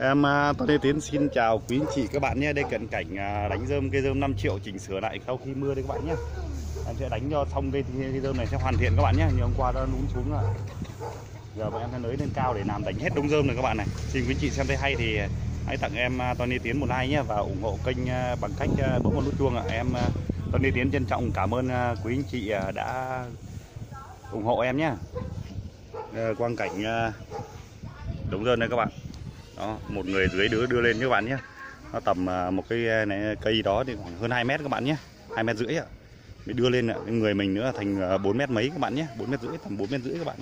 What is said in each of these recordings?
Em Tony Tiến xin chào quý anh chị các bạn nhé. Đây cận cảnh đánh rơm, cây rơm 5 triệu chỉnh sửa lại sau khi mưa đây các bạn nhé. Em sẽ đánh cho xong cây rơm này sẽ hoàn thiện các bạn nhé. Như hôm qua đã lún xuống rồi. Giờ bọn em sẽ nới lên cao để làm đánh hết đống rơm này các bạn này. Xin quý anh chị xem thấy hay thì hãy tặng em Tony Tiến một like nhé và ủng hộ kênh bằng cách bấm vào nút chuông ạ. Em Tony Tiến trân trọng cảm ơn quý anh chị đã ủng hộ em nhé. Quang cảnh đống rơm này các bạn. Đó, một người dưới đưa lên các bạn nhé. Nó tầm một cái này, cây đó thì khoảng hơn 2 mét các bạn nhé, 2,5 mét ạ. Mới đưa lên người mình nữa thành 4 mét mấy các bạn nhé, 4,5 mét, tầm 4,5 mét các bạn.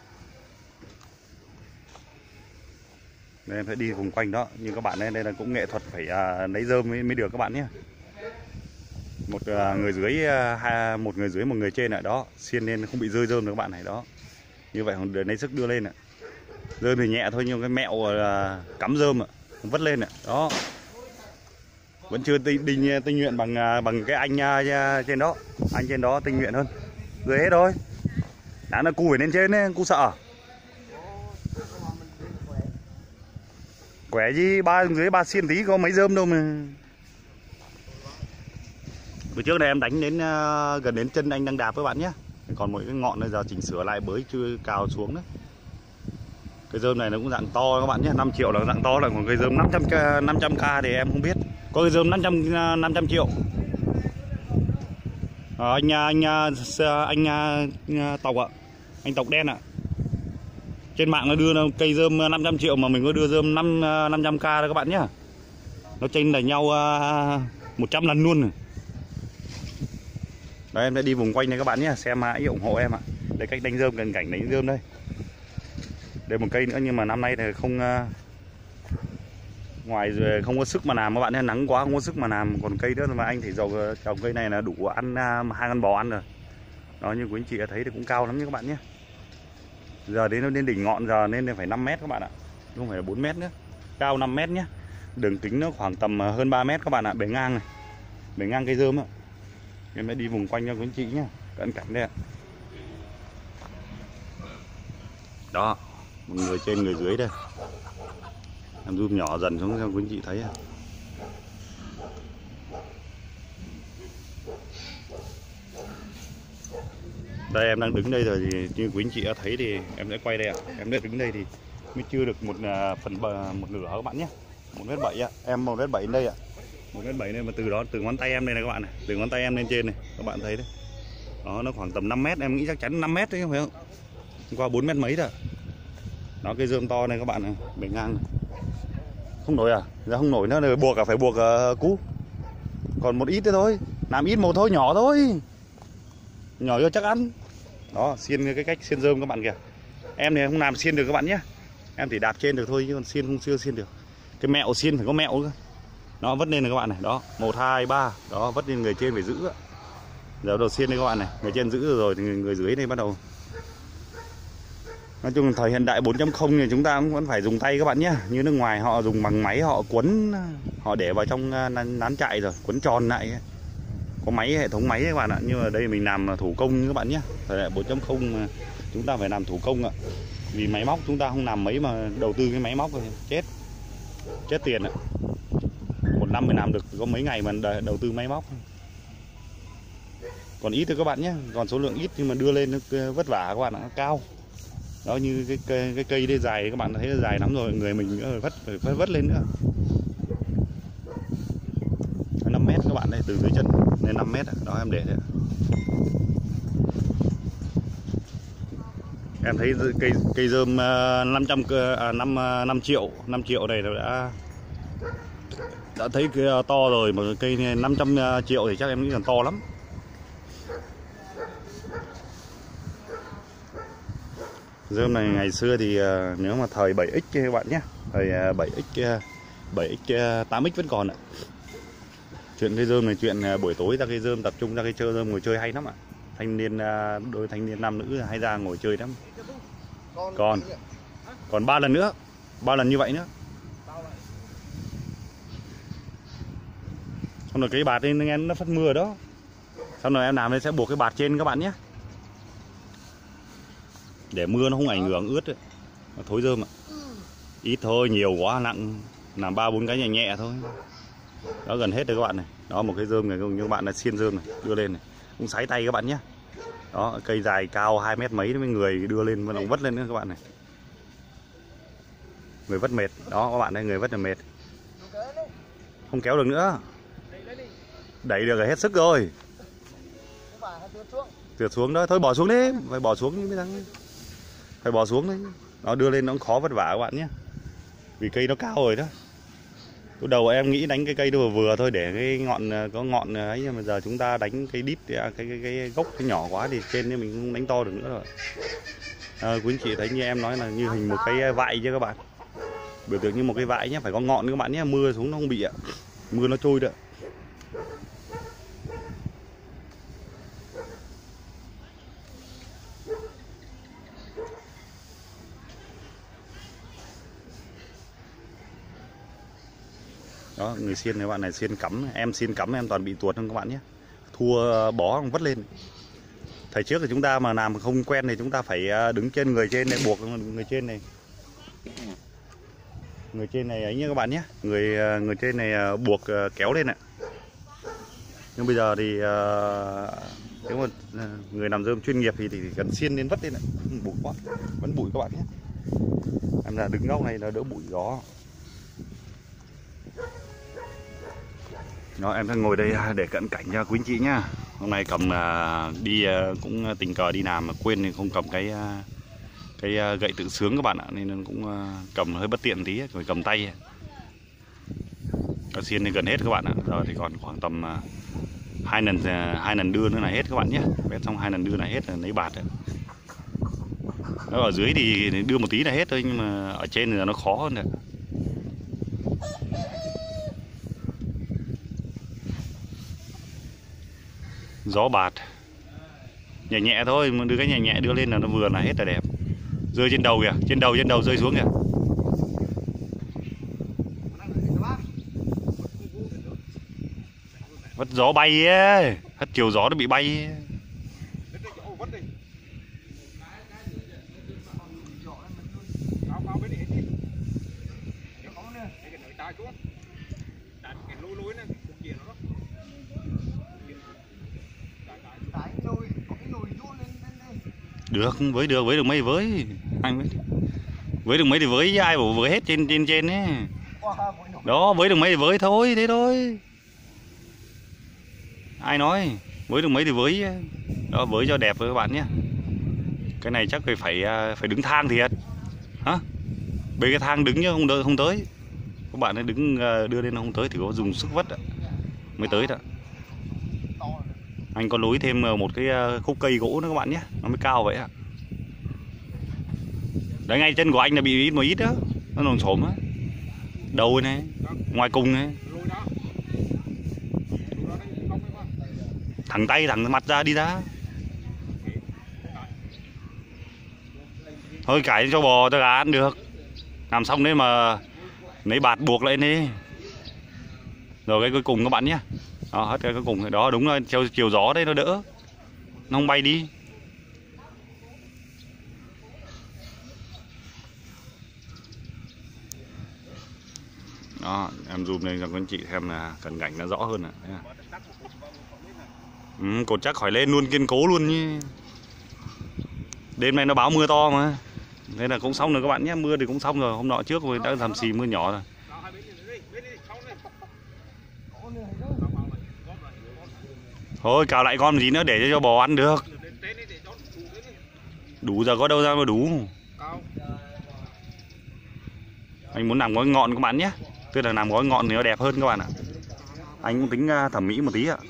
Đây em phải đi vùng quanh đó, như các bạn đây là cũng nghệ thuật phải lấy rơm mới được các bạn nhé. Một người dưới một người trên ở đó, xiên lên không bị rơi rơm được các bạn này đó. Như vậy để lấy sức đưa lên ạ. Rơm thì nhẹ thôi nhưng cái mẹo cắm rơm vất lên đó. Vẫn chưa tinh nguyện bằng cái anh trên đó. Anh trên đó tinh nguyện hơn. Rồi hết thôi. Đáng là cu phải lên trên đấy, cu sợ. Quẻ gì, dưới ba xiên tí có mấy rơm đâu mà. Bữa trước này em đánh đến gần đến chân anh đang đạp các bạn nhé. Còn một cái ngọn này giờ chỉnh sửa lại bới chưa cào xuống đấy. Cây rơm này nó cũng dạng to các bạn nhé, 5 triệu là dạng to, là còn cây rơm 500k thì em không biết. Có cây rơm 500 triệu. Anh Tộc ạ, anh Tộc đen ạ. Trên mạng nó đưa cây rơm 500 triệu mà mình có đưa rơm 500k đó các bạn nhé. Nó chênh lệch nhau 100 lần luôn. Đấy, em sẽ đi vùng quanh này các bạn nhé, xem hãy ủng hộ em ạ. Đây cách đánh rơm, gần cảnh đánh rơm đây. Đây một cây nữa nhưng mà năm nay thì không, ngoài rồi không có sức mà làm các bạn nhé, nắng quá không có sức mà làm. Còn cây nữa mà anh thì trồng cây này là đủ ăn 2 con bò ăn rồi. Đó, như quý anh chị đã thấy thì cũng cao lắm nha các bạn nhé. Giờ đến nó đến đỉnh ngọn giờ nên phải 5 mét các bạn ạ, không phải là 4 mét nữa, cao 5 mét nhé. Đường kính nó khoảng tầm hơn 3 mét các bạn ạ, bề ngang này, bề ngang cây rơm ạ. Em sẽ đi vùng quanh cho quý anh chị nhé, cận cảnh đây ạ. Đó, một người trên người dưới đây. Em zoom nhỏ dần xuống cho quý anh chị thấy ạ. Đây em đang đứng đây rồi thì như quý anh chị đã thấy thì em sẽ quay đây ạ. Em đã đứng đây thì mới chưa được một nửa các bạn nhé. 1,7 m ạ. Em 1,7 m đây ạ. 1,7 m nên mà từ đó, từ ngón tay em đây này các bạn này, từ ngón tay em lên trên này các bạn thấy đấy. Đó, nó khoảng tầm 5 mét, em nghĩ chắc chắn 5 mét đấy không phải không? Qua 4 mét mấy rồi. Đó, cây rơm to này các bạn này, bề ngang này. Không nổi à? Giờ không nổi nữa rồi, buộc phải buộc cú. Còn một ít nữa thôi, làm ít một thôi, nhỏ thôi. Nhỏ cho chắc ăn. Đó, xiên cái cách xiên rơm các bạn kìa. Em thì không làm xiên được các bạn nhé. Em chỉ đạp trên được thôi chứ còn xiên không chưa xiên được. Cái mẹo xiên phải có mẹo cơ. Nó vất lên này các bạn này, đó, 1 2 3, đó, vất lên người trên phải giữ. Giờ đầu xiên đây các bạn này, người trên giữ rồi thì người dưới đây bắt đầu. Nói chung thời hiện đại 4.0 thì chúng ta cũng vẫn phải dùng tay các bạn nhé. Như nước ngoài họ dùng bằng máy, họ quấn, họ để vào trong nán chạy rồi, quấn tròn lại. Có máy, hệ thống máy các bạn ạ. Nhưng mà đây mình làm thủ công các bạn nhé. Thời đại 4.0 mà chúng ta phải làm thủ công ạ. Vì máy móc chúng ta không làm mấy mà đầu tư cái máy móc rồi chết tiền ạ. Một năm mình làm được có mấy ngày mà đầu tư máy móc. Còn ít thôi các bạn nhé, còn số lượng ít nhưng mà đưa lên nó vất vả các bạn ạ, nó cao. Đó, như cái cây đây dài các bạn thấy là dài lắm rồi, người mình nữa phải vất lên nữa. 5 mét các bạn đây, từ dưới chân lên 5 mét đó em để đấy. Em thấy cây rơm 5 triệu này đã thấy to rồi, mà cây 500 triệu thì chắc em nghĩ là to lắm. Rơm này ngày xưa thì nếu mà thời 7x các bạn nhé, thời 7x 8x vẫn còn ạ. Chuyện cây rơm này chuyện buổi tối ra cây rơm, tập trung ra cây chơi rơm ngồi chơi hay lắm ạ. Đôi thanh niên nam nữ hay ra ngồi chơi lắm. Còn 3 lần nữa, 3 lần như vậy nữa. Xong rồi cái bạt đây nghe nó phát mưa đó. Xong rồi em làm đây sẽ buộc cái bạt trên các bạn nhé, để mưa nó không ảnh hưởng ướt ấy. Thối rơm ạ. Ít thôi, nhiều quá nặng. làm 3-4 cái nhẹ nhẹ thôi. Đó, gần hết rồi các bạn này. Đó, một cái rơm này như các bạn là xiên rơm này, đưa lên này, cũng sái tay các bạn nhé. Đó, cây dài cao 2 mét mấy với người đưa lên vẫn vất lên nữa các bạn này. Người vất mệt. Đó các bạn đây, người vất là mệt. Không kéo được nữa. Đẩy được là hết sức rồi. Trượt xuống đó, thôi bỏ xuống đấy, phải bỏ xuống mới thắng. Phải bỏ xuống đấy. Nó đưa lên nó cũng khó vất vả các bạn nhé. Vì cây nó cao rồi đó. Lúc đầu em nghĩ đánh cái cây nó vừa thôi để cái ngọn có ngọn ấy, nhưng mà giờ chúng ta đánh cái đít cái gốc cái nhỏ quá thì trên thì mình không đánh to được nữa rồi. Quý anh chị thấy như em nói là như hình một cái vại chứ các bạn. Biểu tượng như một cái vại nhé, phải có ngọn các bạn nhé, mưa xuống nó không bị ạ. Mưa nó trôi được. Đó, người xiên này bạn này xiên cắm, em xiên cắm em toàn bị tuột không các bạn nhé. Thua bó vất lên. Thời trước thì chúng ta mà làm không quen thì chúng ta phải đứng trên người trên này, buộc người trên này. Người trên này ấy nhé các bạn nhé. Người trên này buộc kéo lên ạ. Nhưng bây giờ thì nếu mà người làm rơm chuyên nghiệp thì cần xiên lên vất lên ạ. Bụi quá, vẫn bụi các bạn nhé. Em là đứng góc này là đỡ bụi gió. Đó, em đang ngồi đây để cận cảnh cho quý anh chị nhá. Hôm nay cầm đi cũng tình cờ đi làm mà quên thì không cầm cái gậy tự sướng các bạn ạ, nên cũng cầm hơi bất tiện tí, phải cầm tay. Cá xiên thì gần hết các bạn ạ. Giờ thì còn khoảng tầm 2 lần đưa nữa là hết các bạn nhé. Vét xong 2 lần đưa là hết, là lấy bạt đấy. Nó ở dưới thì đưa một tí là hết thôi, nhưng mà ở trên thì nó khó hơn đấy. Gió bạt nhẹ nhẹ thôi, mà đưa cái nhẹ nhẹ đưa lên là nó vừa là hết là đẹp. Rơi trên đầu kìa, trên đầu rơi xuống kìa. Vất gió bay ấy, hất chiều gió nó bị bay ấy. Được, với được mấy với anh với được mấy thì với, ai bảo với hết trên ấy. Đó, với được mấy thì với thôi, thế thôi. Ai nói với được mấy thì với. Đó, với cho đẹp với các bạn nhé. Cái này chắc phải đứng thang thiệt. Hả? Bê cái thang đứng chứ không tới. Các bạn ấy đứng đưa lên nó không tới thì có dùng sức vất mới tới đó. Anh có nối thêm một cái khúc cây gỗ nữa các bạn nhé, nó mới cao vậy ạ. Đấy, ngay chân của anh là bị một ít đó, nó lồm xổm á. Đầu này, ngoài cùng này. Thẳng tay, thẳng mặt ra, đi ra. Thôi cải cho bò cho gà ăn được. Làm xong đấy mà lấy bạt buộc lại đi. Rồi cái cuối cùng các bạn nhé. Đó, hết cái cuối cùng đó, đúng rồi, chiều gió đấy nó đỡ. Nó không bay đi. Đó, em zoom lên cho các anh chị xem là cận cảnh nó rõ hơn. Cột chắc khỏi lên luôn, kiên cố luôn nhé. Đêm nay nó báo mưa to mà. Thế là cũng xong rồi các bạn nhé. Mưa thì cũng xong rồi, hôm nọ trước rồi đã thầm xì mưa nhỏ rồi. Thôi cào lại con gì nữa để cho bò ăn được. Đủ giờ có đâu ra mà đủ. Anh muốn làm gói ngọn các bạn nhé. Tức là làm gói ngọn thì nó đẹp hơn các bạn ạ. Anh cũng tính thẩm mỹ một tí ạ.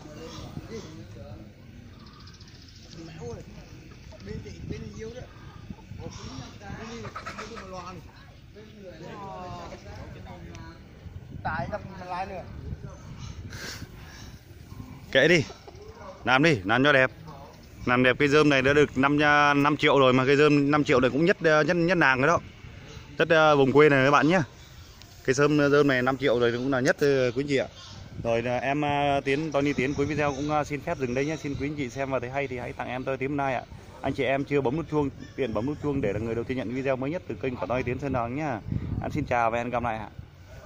Kệ đi. Làm đi, làm cho đẹp. Làm đẹp cây rơm này đã được 5 triệu rồi, mà cây rơm 5 triệu này cũng nhất nàng rồi đó. Rất vùng quê này các bạn nhé. Cây rơm này 5 triệu rồi cũng là nhất quý anh chị ạ. Rồi em Tony Tiến cuối video cũng xin phép dừng đây nhé. Xin quý anh chị xem và thấy hay thì hãy tặng em Tony Tiến like ạ. Anh chị em chưa bấm nút chuông, tiện bấm nút chuông để là người đầu tiên nhận video mới nhất từ kênh của Tony Tiến Sơn Đồng nhá. Anh xin chào và hẹn gặp lại ạ.